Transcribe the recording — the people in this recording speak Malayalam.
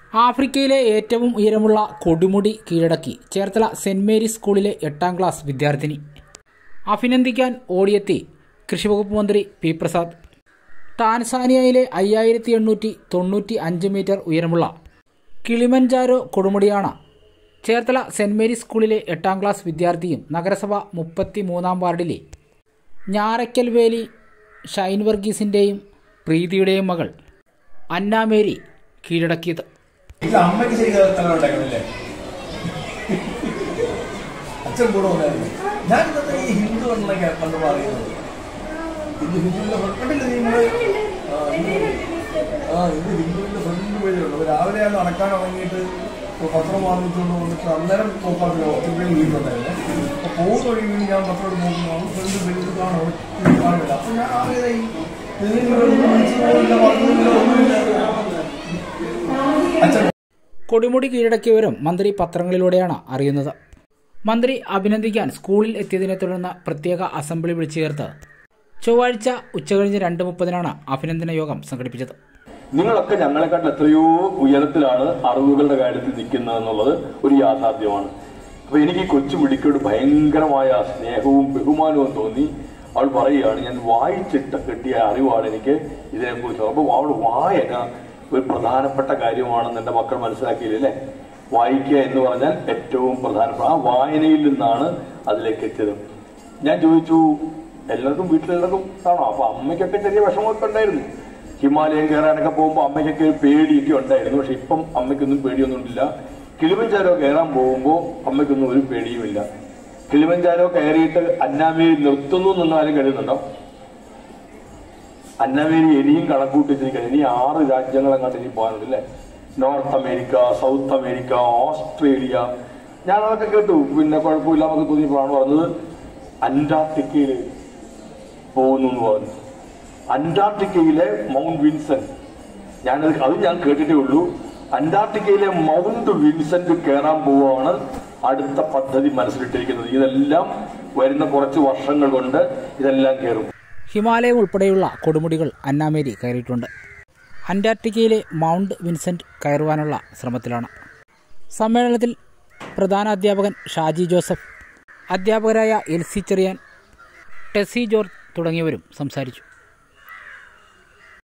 ആഫ്രിക്കയിലെ ഏറ്റവും ഉയരമുള്ള കൊടുമുടി കീഴടക്കി ചേർത്തല സെന്റ് മേരീസ് സ്കൂളിലെ 8ാം ക്ലാസ് വിദ്യാർത്ഥിനി. അഭിനന്ദിക്കാൻ ഓടിയെത്തി കൃഷിവകുപ്പ് മന്ത്രി പി പ്രസാദ്. ടാൻസാനിയയിലെ 5895 മീറ്റർ ഉയരമുള്ള കിളിമഞ്ചാരോ കൊടുമുടിയാണ് ചേർത്തല സെന്റ് മേരീസ് സ്കൂളിലെ 8ാം ക്ലാസ് വിദ്യാർത്ഥിയും നഗരസഭ 33ാം വാർഡിലെ ഞാറയ്ക്കൽ വേലി ഷൈൻ വർഗീസിൻ്റെയും പ്രീതിയുടെയും മകൾ അന്നാമേരി കീഴടക്കിയത്. അമ്മയ്ക്ക് ശരിക്കും അച്ഛൻ കൂടെ ഉണ്ടായിരുന്നു. ഞാൻ ഈ ഹിന്ദു എന്നൊക്കെ പണ്ട് പറയുന്നത് ഇത് ഹിന്ദുവിന്റെ ഫ്രണ്ടില്ല. നിങ്ങൾ ഇത് ഹിന്ദുവിന്റെ ഫ്രണ്ട് വഴിയുള്ളൂ. രാവിലെ ഞാൻ നടക്കാൻ തുടങ്ങിയിട്ട് പത്രം വാങ്ങിച്ചുകൊണ്ട് വന്നിട്ട് അന്നേരം നോക്കാറില്ല. ഒത്തിരി വീട്ടിലുണ്ടായിരുന്നു. അപ്പോൾ പോകുന്ന വഴി വേണ്ടി ഞാൻ പത്രം നോക്കുന്നു. ഫ്രണ്ട് വഴി കാണില്ല. അപ്പൊ ഞാൻ ആകെ കൊടുമുടി കീഴടക്കിയവരും മന്ത്രി പത്രങ്ങളിലൂടെയാണ് അറിയുന്നത്. മന്ത്രി അഭിനന്ദിക്കാൻ സ്കൂളിൽ എത്തിയതിനെ തുടർന്ന് പ്രത്യേക അസംബ്ലി വിളിച്ചു ചേർത്ത് ചൊവ്വാഴ്ച ഉച്ചകഴിഞ്ഞ് 2:30 അഭിനന്ദന യോഗം സംഘടിപ്പിച്ചത്. നിങ്ങളൊക്കെ ഞങ്ങളെക്കാട്ടിൽ എത്രയോ ഉയരത്തിലാണ് അറിവുകളുടെ കാര്യത്തിൽ നിൽക്കുന്നത് എന്നുള്ളത് ഒരു യാഥാർത്ഥ്യമാണ്. അപ്പൊ എനിക്ക് കൊച്ചു മിടിക്കോട് ഭയങ്കരമായ സ്നേഹവും ബഹുമാനവും തോന്നി. അവൾ പറയുകയാണ്, ഞാൻ വായിച്ചിട്ട് കിട്ടിയ അറിവാണ് എനിക്ക് ഇതിനെക്കുറിച്ച്. അപ്പൊ അവൾ വായന ഒരു പ്രധാനപ്പെട്ട കാര്യമാണെന്ന് എൻ്റെ മക്കൾ മനസ്സിലാക്കിയില്ലേ. വായിക്കുക എന്ന് പറഞ്ഞാൽ ഏറ്റവും പ്രധാനപ്പെട്ട ആ വായനയിൽ നിന്നാണ് അതിലേക്ക് എത്തിയത്. ഞാൻ ചോദിച്ചു, എല്ലാവർക്കും വീട്ടിലെല്ലാവർക്കും കാണോ? അപ്പൊ അമ്മയ്ക്കൊക്കെ ചെറിയ വിഷമമൊക്കെ ഉണ്ടായിരുന്നു. ഹിമാലയം കയറാനൊക്കെ പോകുമ്പോൾ അമ്മയ്ക്കൊക്കെ ഒരു പേടിയൊക്കെ ഉണ്ടായിരുന്നു. പക്ഷെ ഇപ്പം അമ്മയ്ക്കൊന്നും പേടിയൊന്നുമില്ല. കിളിമഞ്ചാരോ കയറാൻ പോകുമ്പോൾ അമ്മയ്ക്കൊന്നും ഒരു പേടിയുമില്ല. കിളിമഞ്ചാരോ കയറിയിട്ട് അന്നാമേരി നിർത്തുന്നു എന്നാലും കരുതുന്നുണ്ടോ? അന്നാമേരി ഇനിയും കണക്കൂട്ടിച്ചിരിക്കണം. ഇനി 6 രാജ്യങ്ങളെങ്ങാണ്ട് ഇനി പോകാനുണ്ട് അല്ലേ. North America, South America, Australia. ഞാൻ അതൊക്കെ കേട്ടു. പിന്നെ കുഴപ്പമില്ല നമുക്ക് തോന്നിയപ്പോഴാണ് പറഞ്ഞത് അന്റാർട്ടിക്കയിൽ പോകുന്നു എന്ന് പറഞ്ഞു. അന്റാർട്ടിക്കയിലെ മൗണ്ട് വിൻസെന്റ്, അത് ഞാൻ കേട്ടിട്ടേ ഉള്ളൂ. അന്റാർട്ടിക്കയിലെ മൗണ്ട് വിൻസെന്റ് കയറാൻ പോവുകയാണ് അടുത്ത പദ്ധതി മനസ്സിലിട്ടിരിക്കുന്നത്. ഇതെല്ലാം വരുന്ന കുറച്ച് വർഷങ്ങൾ കൊണ്ട് ഇതെല്ലാം കയറും. ഹിമാലയം ഉൾപ്പെടെയുള്ള കൊടുമുടികൾ അന്നാമേരി കയറിയിട്ടുണ്ട്. അന്റാർട്ടിക്കയിലെ മൗണ്ട് വിൻസെന്റ് കയറുവാനുള്ള ശ്രമത്തിലാണ്. സമ്മേളനത്തിൽ പ്രധാന അധ്യാപകൻ ഷാജി ജോസഫ്, അധ്യാപകരായ എൽസി ചെറിയാൻ, ടെസി ജോർജ് തുടങ്ങിയവരും സംസാരിച്ചു.